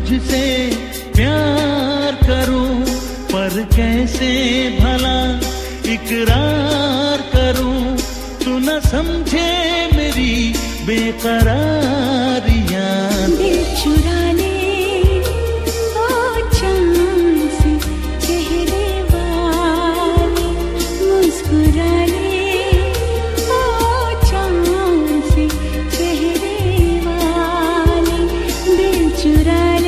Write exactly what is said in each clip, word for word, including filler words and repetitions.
तुझसे प्यार करूं, पर कैसे भला इकरार करूं। तू न समझे मेरी बेकरारियां। दिल चुरा ले ओ चांद से चेहरे वाले, मुस्कुरा ले ओ चांद से चेहरे वाले, दिल चुरा ले।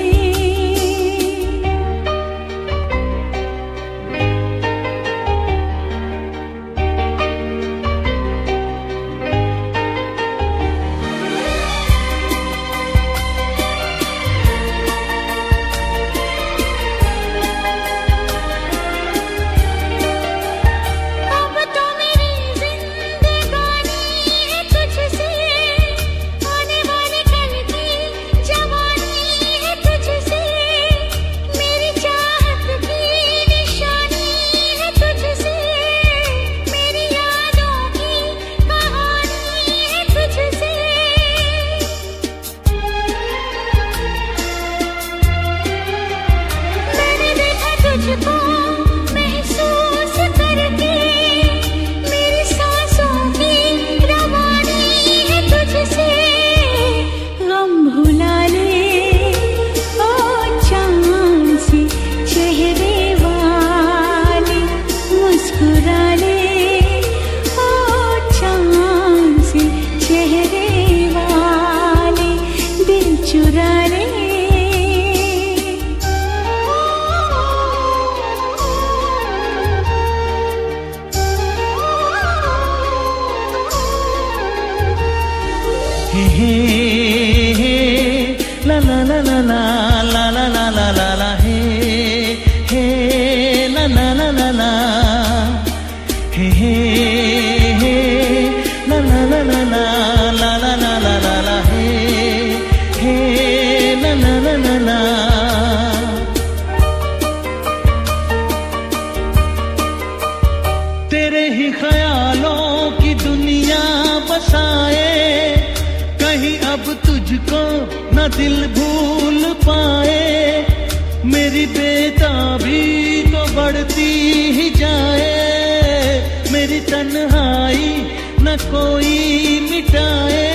महसूस करके मेरी सांसों की रवानी है तुझसे। गम भुला ले ओ चांद से चेहरे वाले, मुस्कुरा ले ओ चांद से चेहरे वाले, दिल चुरा ले। हे हे हे ला ला ला ला ला ला ला ला ला ला ला हे हे ला ला ला ला ला हे हे हे ला ला ला ला ला ला ला ला ला ला ला हे हे ला ला ला ला ला। तेरे ही ख्यालों की दुनिया बसाए, कहीं अब तुझको न दिल भूल पाए। मेरी बेताबी तो बढ़ती ही जाए, मेरी तन्हाई न कोई मिटाए।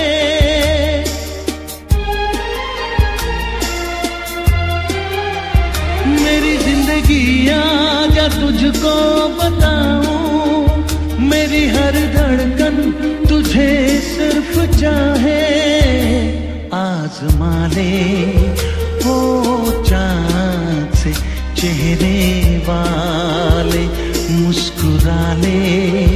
मेरी जिंदगी आजा तुझको बताऊं, मेरी हर धड़कन तुझे सिर्फ चाहे। आज़मा ले वो चाँद से चेहरे वाले, मुस्कुरा ले